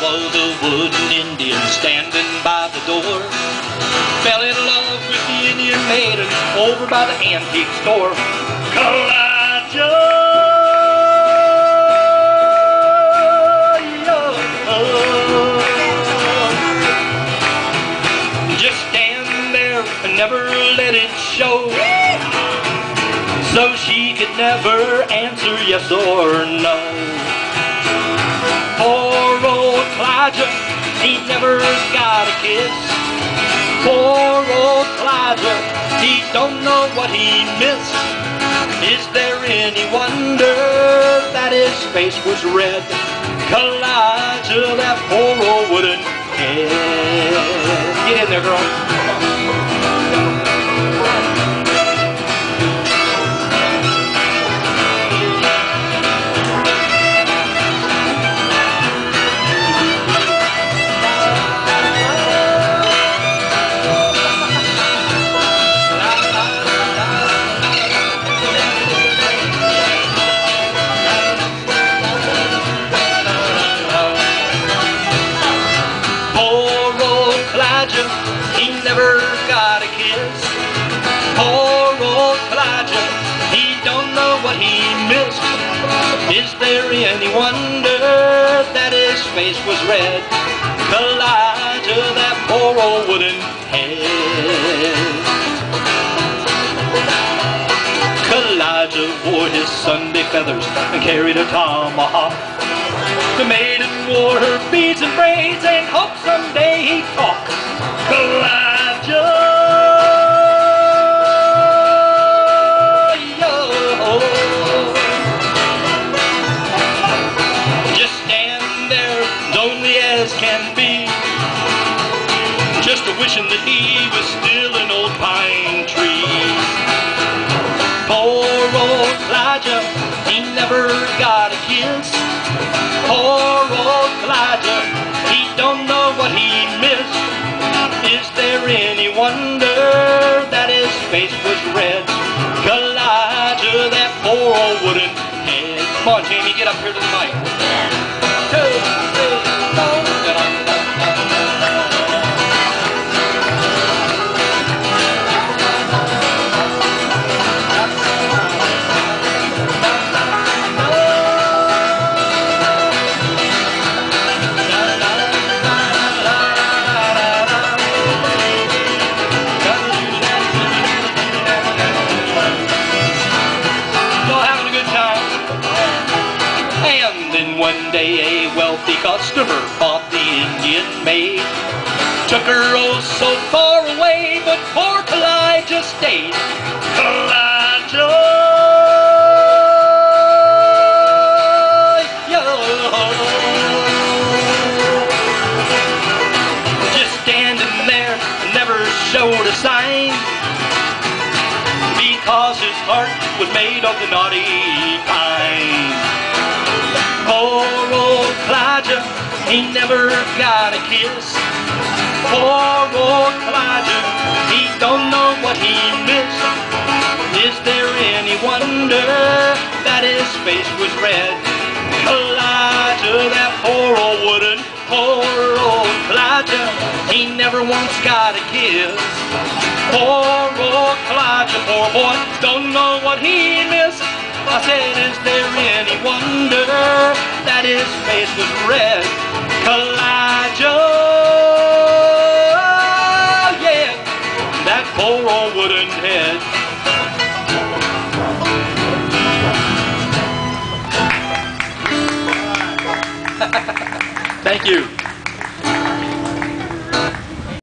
was a wooden Indian standing by the door. Fell in love with the Indian maiden over by the antique store. Kalijah, just stand there and never let it show, so she could never answer yes or no. Poor old Kalijah, he never got a kiss. Poor old Kalijah, he don't know what he missed. Is there any wonder that his face was red? Kalijah, that poor old wooden head. Get in there, girl. He never got a kiss. Poor old Kalijah, he don't know what he missed. Is there any wonder that his face was red? Kalijah, that poor old wooden head. Kalijah wore his Sunday feathers and carried a tomahawk. The maiden wore her beads and braids and hoped someday he'd talk. Kalijah, just stand there, lonely as can be, just wishing that he was still an old pine tree. Poor old Kalijah, he never got a kiss. Poor old Kalijah, he don't know what he missed. Is there any wonder that his face was red? Kalijah, that poor old wooden head. Come on, Jamie, get up here to the mic. 1, 2, 3, 4. One day a wealthy customer bought the Indian maid, took her oh so far away, but poor Kalijah stayed. Kalijah, just standing there, never showed a sign, because his heart was made of the naughty kind. Poor old Kalijah, he never got a kiss. Poor old Kalijah, he don't know what he missed. Is there any wonder that his face was red? Kalijah, that poor old wooden, poor old Kalijah, he never once got a kiss. Poor old Kalijah, poor boy, don't know what he missed. I said, is there any wonder that his face was red? Kalijah, yeah, that poor old wooden head. Thank you.